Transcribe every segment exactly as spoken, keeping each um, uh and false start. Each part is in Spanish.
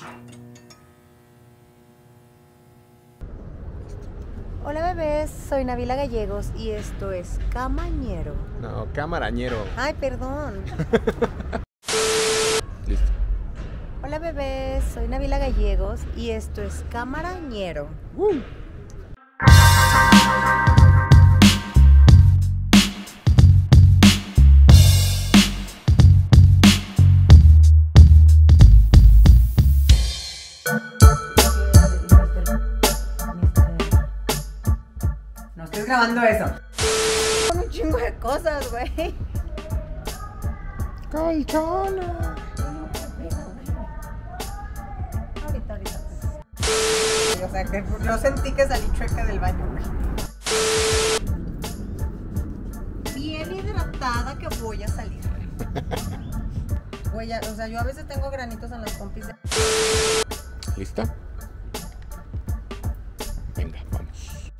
Hola bebés, soy Nabila Gallegos y esto es Camañero. No, Camarañero. Ay, perdón. Listo. Hola bebés, soy Nabila Gallegos y esto es Camarañero. Uh. No estoy grabando eso. Con un chingo de cosas, güey. Colchona. Ahorita, ahorita. O sea, que yo sentí que salí chueca del baño, güey. Bien hidratada que voy a salir. Güey, ya, o sea, yo a veces tengo granitos en las pompis. De... ¿Lista? Venga, vamos.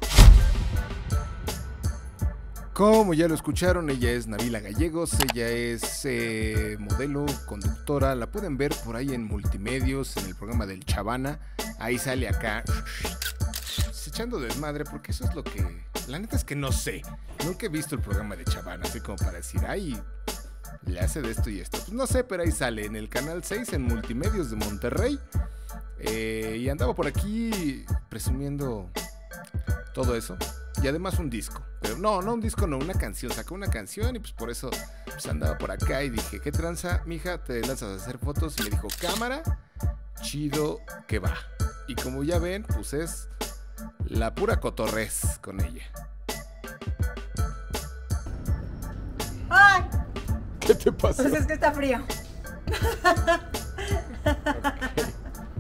Como ya lo escucharon, ella es Nabila Gallegos, ella es eh, modelo, conductora, la pueden ver por ahí en Multimedios, en el programa del Chavana, ahí sale acá, echando desmadre, porque eso es lo que, la neta es que no sé, nunca he visto el programa de Chavana, así como para decir, ay, le hace de esto y esto, pues no sé, pero ahí sale, en el canal seis, en Multimedios de Monterrey, eh, y andaba por aquí presumiendo todo eso. Y además un disco, pero no, no un disco, no, una canción, sacó una canción y pues por eso pues andaba por acá y dije, ¿qué tranza, mija? Te lanzas a hacer fotos y me dijo, cámara, chido que va. Y como ya ven, pues es la pura cotorrez con ella. ¡Ay! ¿Qué te pasó? Pues es que está frío. Okay.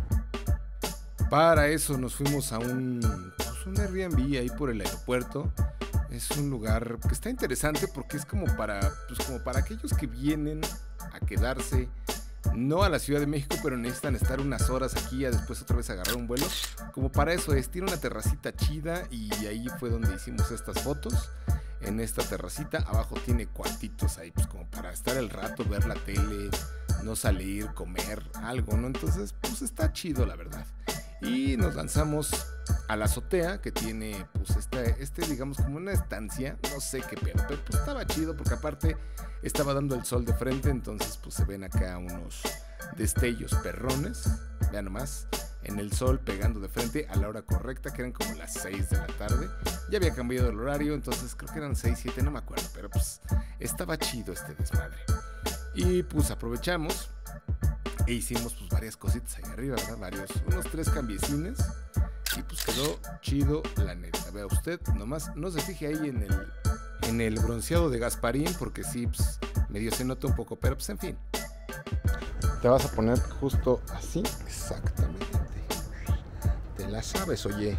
Para eso nos fuimos a un... un Airbnb ahí por el aeropuerto. Es un lugar que está interesante porque es como para, pues como para aquellos que vienen a quedarse, no a la Ciudad de México, pero necesitan estar unas horas aquí y después otra vez agarrar un vuelo. Como para eso es, tiene una terracita chida y ahí fue donde hicimos estas fotos. En esta terracita, abajo tiene cuartitos ahí, pues como para estar el rato, ver la tele, no salir, comer, algo, ¿no? Entonces, pues está chido, la verdad. Y nos lanzamos a la azotea que tiene pues este, este digamos como una estancia, no sé qué pedo, pero pues estaba chido porque aparte estaba dando el sol de frente, entonces pues se ven acá unos destellos perrones, vean nomás, en el sol pegando de frente a la hora correcta, que eran como las seis de la tarde, ya había cambiado el horario, entonces creo que eran seis, siete, no me acuerdo, pero pues estaba chido este desmadre. Y pues aprovechamos e hicimos pues varias cositas ahí arriba, ¿verdad? Varios, unos tres cambiecines y pues quedó chido la neta. Vea usted, nomás no se fije ahí en el, en el bronceado de Gasparín porque sí, pues medio se nota un poco, pero pues en fin. Te vas a poner justo así, exactamente. Te la sabes, oye.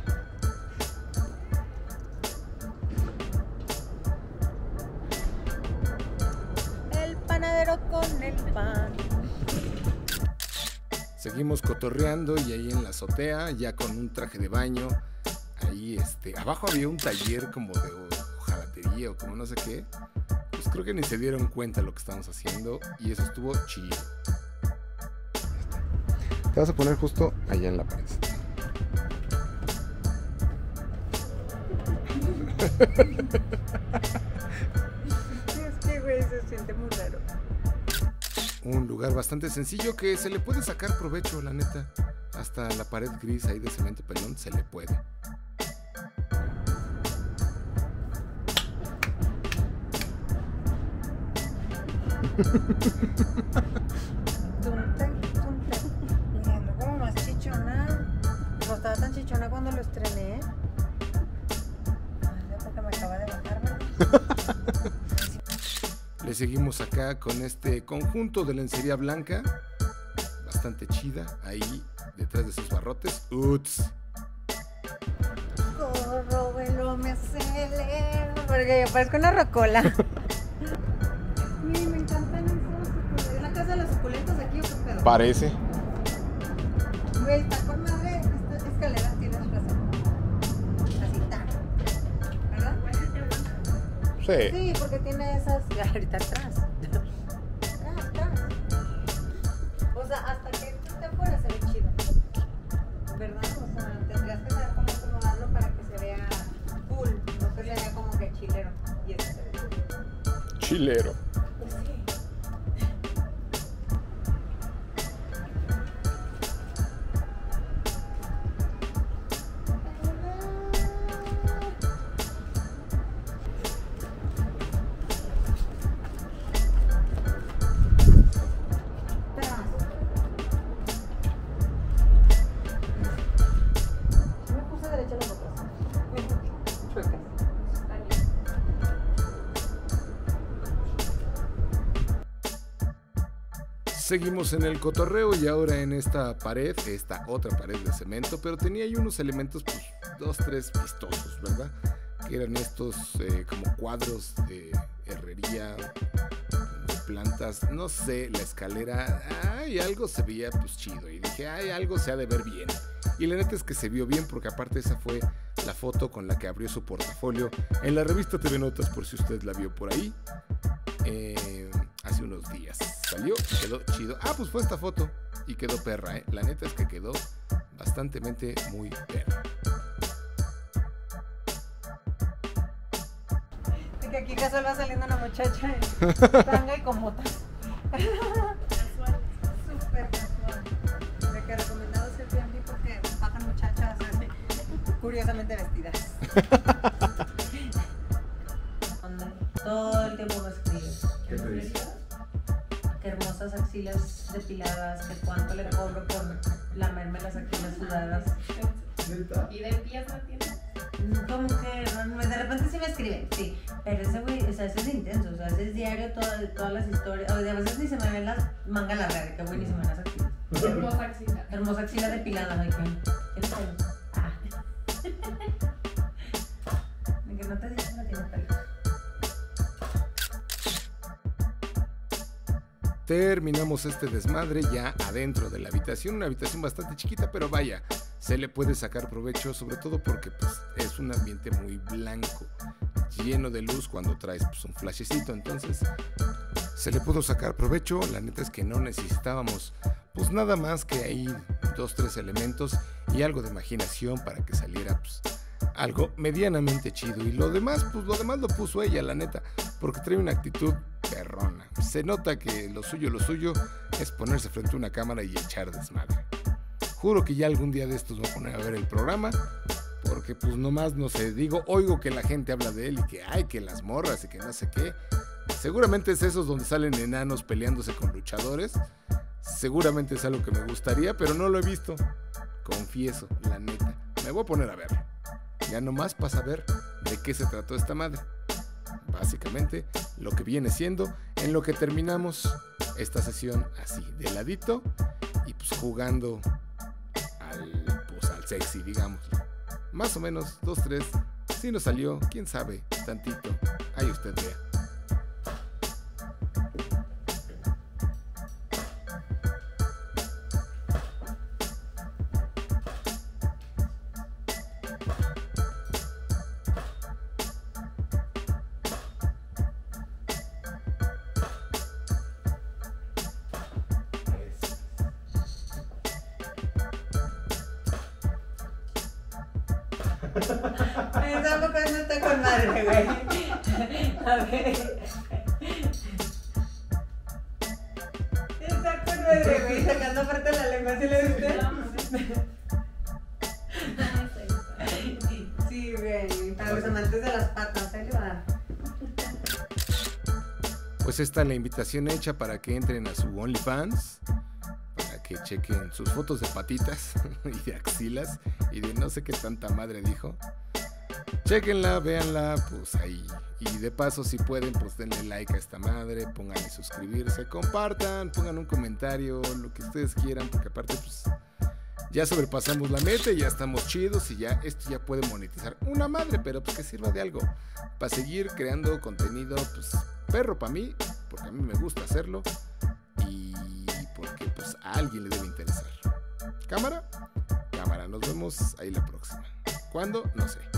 El panadero con el pan. Seguimos cotorreando y ahí en la azotea, ya con un traje de baño, ahí este, abajo había un taller como de hojalatería o como no sé qué, pues creo que ni se dieron cuenta de lo que estábamos haciendo y eso estuvo chido. Te vas a poner justo allá en la pared. Es que, güey, se siente muy raro. Un lugar bastante sencillo que se le puede sacar provecho, la neta. Hasta la pared gris ahí de cemento pelón se le puede. Tunte, tunte. Y ando como más chichona. No estaba tan chichona cuando lo estrené. Ay, porque me acaba de bajarme. Le seguimos acá con este conjunto de lencería blanca, bastante chida, ahí detrás de sus barrotes. Uts. Corro, velo, me acelero. Porque yo parezco una rocola. Sí, me encantan esos suculentos. ¿Es la casa de los suculentos aquí o qué pedo? Parece. Güey, está con madre. Esta escalera tienes razón. Así está. ¿Verdad? Sí. Sí, porque tiene esas. Ahorita atrás. Atrás, atrás. O sea, hasta que tú te fueras se ve chido. mochilero. Seguimos en el cotorreo y ahora en esta pared, esta otra pared de cemento, pero tenía ahí unos elementos, pues, dos, tres vistosos, ¿verdad? Que eran estos eh, como cuadros de herrería, de plantas, no sé, la escalera, ay, algo se veía pues chido y dije, ay, algo se ha de ver bien. Y la neta es que se vio bien porque aparte esa fue la foto con la que abrió su portafolio en la revista T V Notas, por si usted la vio por ahí. Eh, hace unos días salió, quedó chido. Ah, pues fue esta foto y quedó perra, ¿eh? La neta es que quedó bastante muy perra. De que aquí casual va saliendo una muchacha en tanga y con botas. Casual, súper casual. De que recomendado ser Airbnb porque bajan muchachas así, curiosamente vestidas. Todo el tiempo me escribe. ¿Qué te dice? Qué hermosas axilas depiladas, que cuánto le cobro por lamerme las axilas sudadas. ¿Y de pies no tienes? Como que de repente sí me escriben, sí, pero ese güey, o sea, ese es intenso, o sea, ese es diario todo, todas las historias, o de a veces ni se me ven las mangas largas, de que güey ni se me ven las axilas. Hermosa axila. Hermosa axila depilada, de que, ¿qué es eso? Ah. De que no te digas no tiene pelo. Terminamos este desmadre ya adentro de la habitación, una habitación bastante chiquita, pero vaya, se le puede sacar provecho, sobre todo porque pues, es un ambiente muy blanco, lleno de luz cuando traes pues, un flashecito, entonces se le pudo sacar provecho. La neta es que no necesitábamos pues nada más que ahí dos, tres elementos y algo de imaginación para que saliera pues, algo medianamente chido, y lo demás, pues lo demás lo puso ella, la neta, porque trae una actitud perrona. Se nota que lo suyo, lo suyo es ponerse frente a una cámara y echar desmadre. Juro que ya algún día de estos voy a poner a ver el programa, porque pues nomás, no sé, digo, oigo que la gente habla de él y que ay, que las morras y que no sé qué. Seguramente es esos donde salen enanos peleándose con luchadores. Seguramente es algo que me gustaría, pero no lo he visto. Confieso, la neta. Me voy a poner a verlo. Ya nomás para saber de qué se trató esta madre. Básicamente lo que viene siendo en lo que terminamos esta sesión así, de ladito y pues jugando al, pues, al sexy, digamos. Más o menos, dos, tres. Si nos salió, quién sabe, tantito. Ahí usted vea. Tampoco no está con madre, güey. A ver. Está con madre, güey, sacando parte de la lengua, ¿sí le viste? Sí, güey, para los amantes de las patas, ahí le va a dar. Pues está la invitación hecha para que entren a su OnlyFans, para que chequen sus fotos de patitas y de axilas y de no sé qué tanta madre dijo. Chequenla, véanla, pues ahí. Y de paso, si pueden, pues denle like a esta madre, pónganle suscribirse, compartan, pongan un comentario, lo que ustedes quieran, porque aparte, pues ya sobrepasamos la meta y ya estamos chidos y ya esto ya puede monetizar una madre, pero pues que sirva de algo para seguir creando contenido, pues perro para mí, porque a mí me gusta hacerlo y porque pues a alguien le debe interesar. ¿Cámara? Cámara, nos vemos ahí la próxima. ¿Cuándo? No sé.